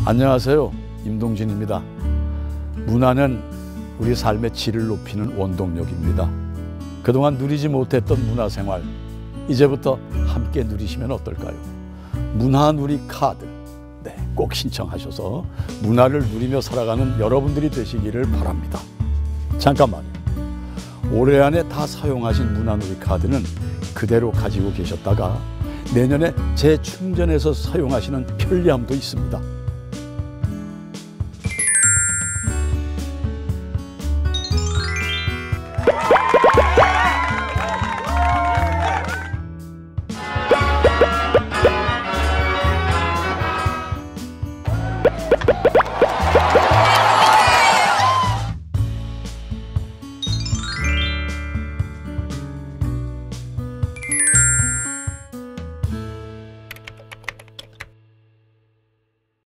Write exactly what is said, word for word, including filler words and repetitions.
안녕하세요. 임동진입니다. 문화는 우리 삶의 질을 높이는 원동력입니다. 그동안 누리지 못했던 문화생활, 이제부터 함께 누리시면 어떨까요? 문화누리 카드, 네, 꼭 신청하셔서 문화를 누리며 살아가는 여러분들이 되시기를 바랍니다. 잠깐만요. 올해 안에 다 사용하신 문화누리 카드는 그대로 가지고 계셨다가 내년에 재충전해서 사용하시는 편리함도 있습니다.